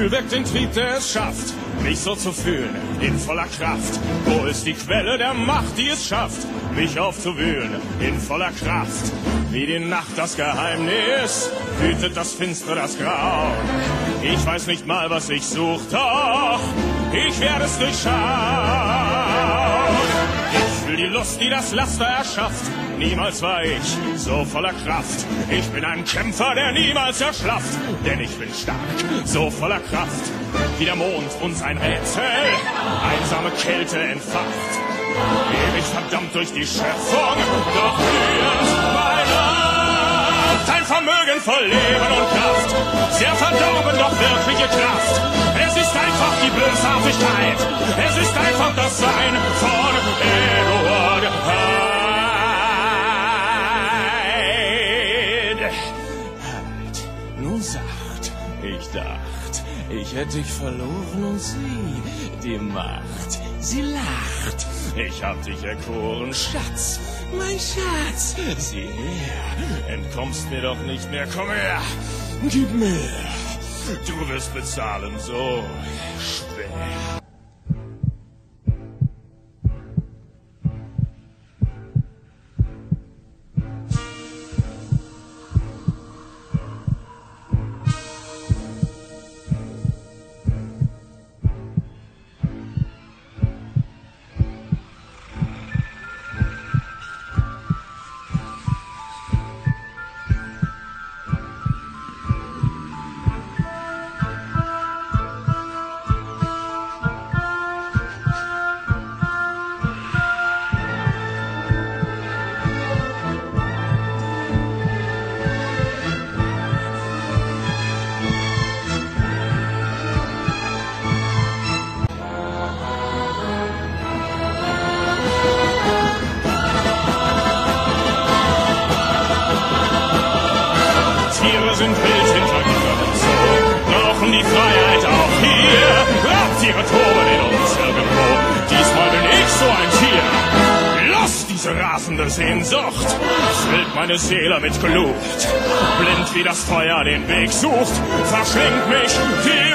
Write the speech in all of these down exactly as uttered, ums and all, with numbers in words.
Gefühl weckt den Trieb, der es schafft, mich so zu fühlen, in voller Kraft. Wo ist die Quelle der Macht, die es schafft, mich aufzuwühlen, in voller Kraft? Wie die Nacht das Geheimnis, wütet das Finstere, das Grauen. Ich weiß nicht mal, was ich such, doch ich werde es durchschauen. Ich fühl die Lust, die das Laster erschafft. Niemals war ich so voller Kraft. Ich bin ein Kämpfer, der niemals erschlafft. Denn ich bin stark, so voller Kraft. Wie der Mond uns ein Rätsel, einsame Kälte entfacht. Ewig verdammt durch die Schöpfung, doch blühend bei Nacht. Ein Vermögen voll Leben und Kraft, sehr verdorben, doch wirkliche Kraft. Es ist einfach die Bösartigkeit, es ist einfach das Sein von Eduard Hyde. Halt, nun sacht, ich dacht, ich hätte dich verloren und sie, die Macht, sie lacht. Ich hab dich erkoren, Schatz, mein Schatz. Sieh her, entkommst mir doch nicht mehr, komm her, gib mir. Du wirst bezahlen, so schwer. Tiere sind wild hinter Gittern gezogen, brauchen die Freiheit auch hier. Raubtiere toben in uns irgendwo, diesmal bin ich so ein Tier. Los, diese rasende Sehnsucht, füllt meine Seele mit Glut. Blind wie das Feuer den Weg sucht, verschlingt mich die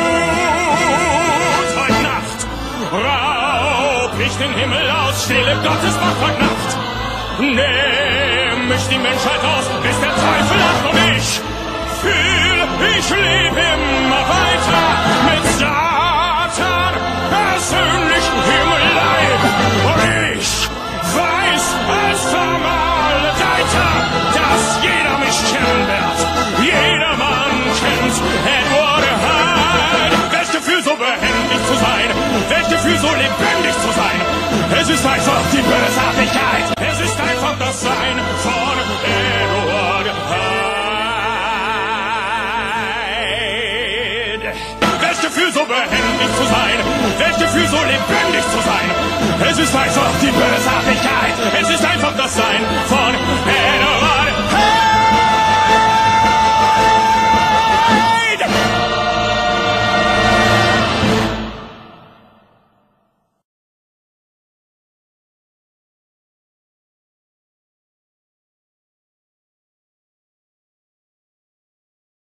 Wut. Heute Nacht raub ich den Himmel aus, Stille Gottes Macht heute Nacht. Nehm mich die Menschheit aus, bis der Teufel lacht und ich fühl, ich leb immer weiter mit Satan persönlich im Leib. Und ich weiß als Vermaledeiter, dass jeder mich kennen wird. Jedermann kennt Eduard Hyde. Welch Gefühl, so behändig zu sein, welch Gefühl, so lebendig zu sein. Es ist einfach die Bösartigkeit, es ist einfach das Sein von Eduard Hyde. Welch Gefühl, so behändig zu sein, welch Gefühl, so lebendig zu sein. Es ist einfach die Bösartigkeit, es ist einfach das Sein von Eduard Hyde.